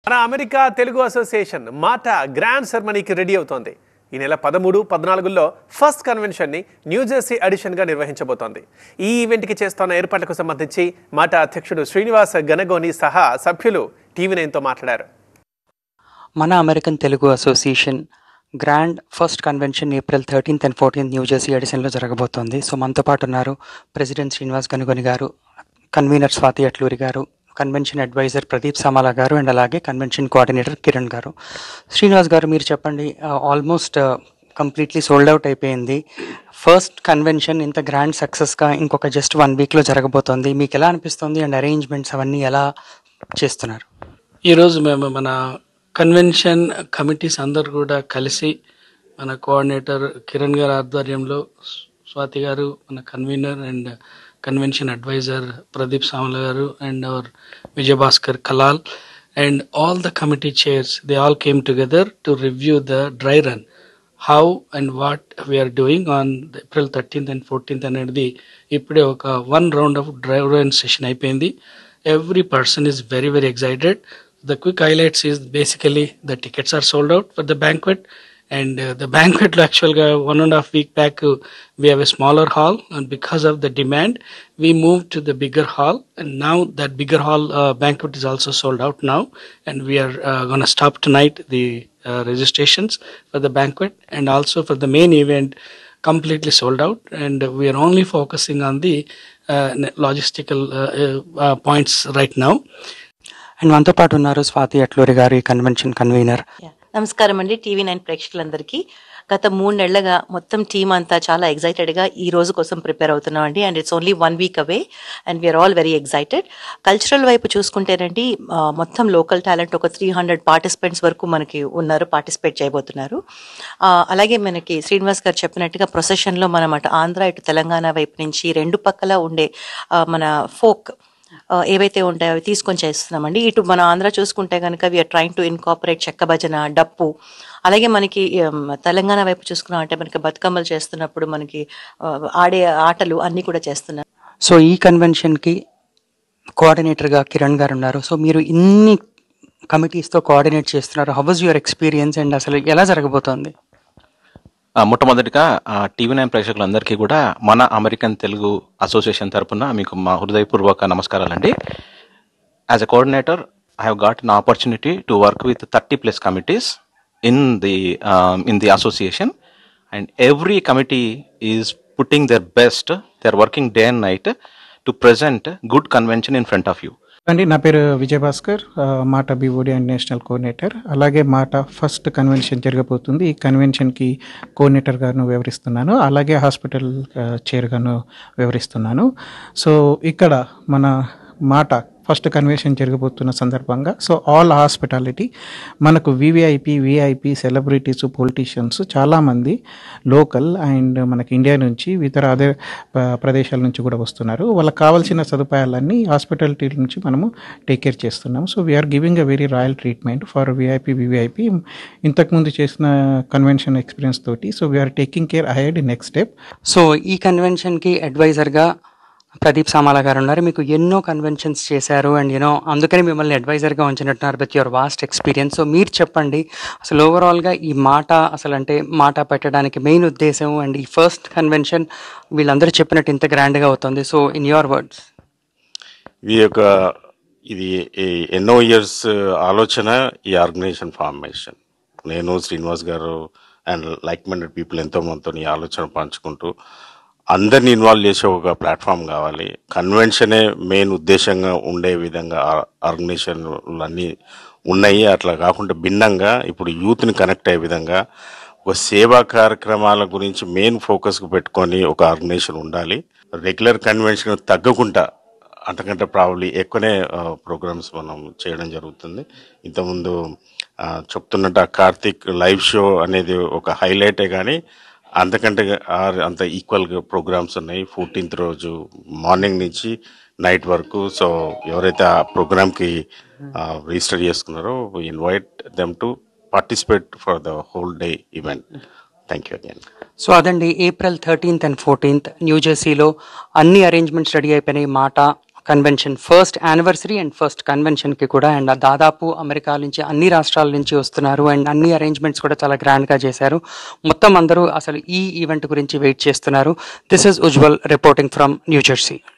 మన America Telugu association మాట grand సెరమనీకి రెడీ అవుతోంది. ఈ నెల 13, 14లో ఫస్ట్ కన్వెన్షన్ని న్యూజెర్సీ ఎడిషన్గా నిర్వహించబోతోంది. ఈ ఈవెంట్కి చేస్తున్న ఏర్పాట్లకు సంబంధించి మాట అధ్యక్షుడు శ్రీనివాస్ గనగోని సహా సభ్యులు టీవీ9తో మాట్లాడారు. మన American Telugu association grand first convention April 13th and 14th New Jersey ఎడిషన్లో జరగబోతోంది. సో మనతో పాటు ఉన్నారు ప్రెసిడెంట్ శ్రీనివాస్ గనగోని గారు, కన్వీనర్ స్వాతి అట్లూరి గారు, కన్వెన్షన్ అడ్వైజర్ ప్రదీప్ సామాల గారు అండ్ అలాగే కన్వెన్షన్ కోఆర్డినేటర్ కిరణ్ గారు. శ్రీనివాస్ గారు, మీరు చెప్పండి, ఆల్మోస్ట్ కంప్లీట్లీ సోల్డ్ అవుట్ అయిపోయింది. ఫస్ట్ కన్వెన్షన్ ఇంత గ్రాండ్ సక్సెస్గా ఇంకొక జస్ట్ 1 వీక్లో జరగబోతోంది. మీకు ఎలా అనిపిస్తుంది అండ్ అరేంజ్మెంట్స్ అవన్నీ ఎలా చేస్తున్నారు? ఈరోజు మేము మన కన్వెన్షన్ కమిటీస్ అందరు కూడా కలిసి మన కోఆర్డినేటర్ కిరణ్ గారి ఆధ్వర్యంలో, స్వాతి గారు మన convener and convention advisor Pradeep Samala గారు and our Vijayabhaskar Kalal and all the committee chairs, they all came together to review the dry run, how and what we are doing on April 13th and 14th అనేది ఇప్పుడే ఒక 1 round of dry run session అయిపోయింది. Every person is very excited. The quick highlights is basically the tickets are sold out for the banquet, and the banquet actually 1.5 week back we have a smaller hall, and because of the demand we moved to the bigger hall, and now that bigger hall banquet is also sold out now, and we are going to stop tonight the registrations for the banquet, and also for the main event completely sold out, and we are only focusing on the logistical points right now. And మనతో పాటు ఉన్నారు స్వాతి అట్లూరి గారు, ఈ convention convener. నమస్కారం అండి TV9 ప్రేక్షకులందరికీ. గత 3 నెలలుగా మొత్తం టీమ్ అంతా చాలా ఎగ్జైటెడ్గా ఈ రోజు కోసం ప్రిపేర్ అవుతున్నాం అండి. And it's only 1 week away and we are all very excited. Cultural వైపు చూసుకుంటేనండి, మొత్తం లోకల్ టాలెంట్ ఒక 300 పార్టిసిపెంట్స్ వరకు మనకి ఉన్నారు, పార్టిసిపేట్ చేయబోతున్నారు. అలాగే మనకి శ్రీనివాస్ గారు చెప్పినట్టుగా ప్రొసెషన్లో మనం అటు ఆంధ్ర ఇటు తెలంగాణ వైపు నుంచి 2 పక్కల ఉండే మన ఫోక్ ఏవైతే ఉంటాయో అవి తీసుకొని చేస్తున్నామండి. ఇటు మన ఆంధ్ర చూసుకుంటే కనుక వీఆర్ ట్రైంగ్ టు ఇన్కాపరేట్ చెక్క భజన, డప్పు. అలాగే మనకి తెలంగాణ వైపు చూసుకున్నామంటే మనకి బతుకమ్మలు చేస్తున్నప్పుడు మనకి ఆడే ఆటలు అన్నీ కూడా చేస్తున్నారు. సో ఈ కన్వెన్షన్కి కోఆర్డినేటర్గా కిరణ్ గారు ఉన్నారు. సో మీరు ఇన్ని కమిటీస్తో కోఆర్డినేట్ చేస్తున్నారు. How was your experience and అసలు ఎలా జరగబోతోంది? మొట్టమొదటిగా టీవీ9 ప్రేక్షకులందరికీ కూడా మన అమెరికన్ తెలుగు అసోసియేషన్ తరఫున మీకు మా హృదయపూర్వక నమస్కారాలండి. As a coordinator I have got an opportunity to work with 30+ committees in the association, and every committee is putting their best. They are working day and night to present good convention in front of you. అండి, నా పేరు విజయభాస్కర్, మాట BOD and national coordinator. అలాగే మాట first convention జరగబోతుంది. ఈ కన్వెన్షన్కి కోఆర్డినేటర్గాను వివరిస్తున్నాను, అలాగే హాస్పిటల్ చైర్గాను వివరిస్తున్నాను. సో ఇక్కడ మన మాట ఫస్ట్ కన్వెన్షన్ జరగబోతున్న సందర్భంగా సో ఆల్ హాస్పిటాలిటీ మనకు విఐపి సెలబ్రిటీస్, పొలిటీషియన్స్ చాలామంది లోకల్ అండ్ మనకి ఇండియా నుంచి ఇతర అదే ప్రదేశాల నుంచి కూడా వస్తున్నారు. వాళ్ళకి కావాల్సిన సదుపాయాలన్నీ హాస్పిటాలిటీ నుంచి మనము టేక్ కేర్ చేస్తున్నాము. So we are giving a very royal treatment for VIP. ఇంతకుముందు చేసిన కన్వెన్షన్ ఎక్స్పీరియన్స్ తోటి so we are taking care ahead next step. So ఈ కన్వెన్షన్కి అడ్వైజర్గా ప్రదీప్ సామాల గారు ఉన్నారు. మీకు ఎన్నో కన్వెన్షన్స్ చేశారు అండ్ అందుకని మిమ్మల్ని అడ్వైజర్గా ఉంచినట్టున్నారు with your vast experience. So మీరు చెప్పండి, అసలు ఓవరాల్గా ఈ మాట అసలు అంటే మాట పెట్టడానికి మెయిన్ ఉద్దేశం అండ్ ఈ ఫస్ట్ కన్వెన్షన్ వీళ్ళందరూ చెప్పినట్టు ఇంత గ్రాండ్గా అవుతుంది. So in your words. ఇది ఎన్నో ఇయర్స్ ఆలోచన, ఈ ఆర్గనైజేషన్ ఫార్మేషన్. నేను, శ్రీనివాస్ గారు అండ్ లైక్ మైండెడ్ పీపుల్ ఎంతో మందితో ఈ ఆలోచన పంచుకుంటూ అందరిని ఇన్వాల్వ్ చేసే ఒక ప్లాట్ఫామ్ కావాలి. కన్వెన్షనే మెయిన్ ఉద్దేశంగా ఉండే విధంగా ఆర్గనైజేషన్లు అన్నీ ఉన్నాయి. అట్లా కాకుండా భిన్నంగా ఇప్పుడు యూత్ని కనెక్ట్ అయ్యే విధంగా ఒక సేవా కార్యక్రమాల గురించి మెయిన్ ఫోకస్కి పెట్టుకొని ఒక ఆర్గనైజేషన్ ఉండాలి. రెగ్యులర్ కన్వెన్షన్ తగ్గకుండా అంతకంటే ప్రాబ్లీ ఎక్కువనే ప్రోగ్రామ్స్ మనం చేయడం జరుగుతుంది. ఇంతకుముందు చెప్తున్నట్టు కార్తీక్ లైవ్ షో అనేది ఒక హైలైటే, కానీ అంతకంటే అంత ఈక్వల్గా ప్రోగ్రామ్స్ ఉన్నాయి. 14th రోజు మార్నింగ్ నుంచి నైట్ వరకు. సో ఎవరైతే ఆ ప్రోగ్రామ్కి రిజిస్టర్ చేసుకున్నారో we invite them to participate for the whole day event. Thank you again. So అదండి, ఏప్రిల్ 13th and 14th న్యూజెర్సీలో అన్ని అరేంజ్మెంట్స్ రెడీ అయిపోయినాయి. మాట convention first anniversary and first కన్వెన్షన్కి కూడా. అండ్ దాదాపు అమెరికా నుంచి అన్ని రాష్ట్రాల నుంచి వస్తున్నారు అండ్ అన్ని అరేంజ్మెంట్స్ కూడా చాలా గ్రాండ్గా చేశారు. మొత్తం అందరూ అసలు ఈ ఈవెంట్ గురించి వెయిట్ చేస్తున్నారు. This is Ujwal reporting from New Jersey.